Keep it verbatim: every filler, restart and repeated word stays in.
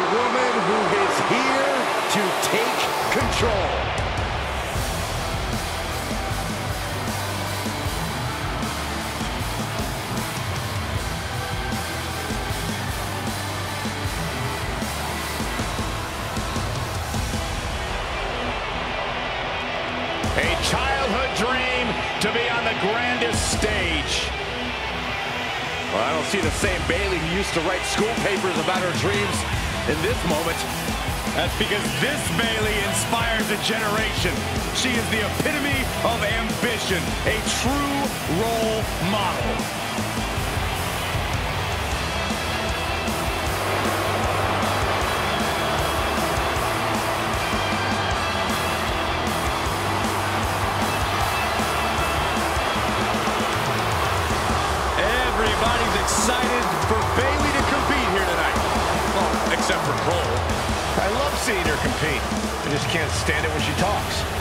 woman who is here to take control. A childhood dream to be on the grandest stage. Well, I don't see the same Bayley who used to write school papers about her dreams in this moment. That's because this Bayley inspires a generation. She is the epitome of ambition, a true role model. Everybody's excited for Bayley to compete here tonight. Well, except for Cole. I love seeing her compete. I just can't stand it when she talks.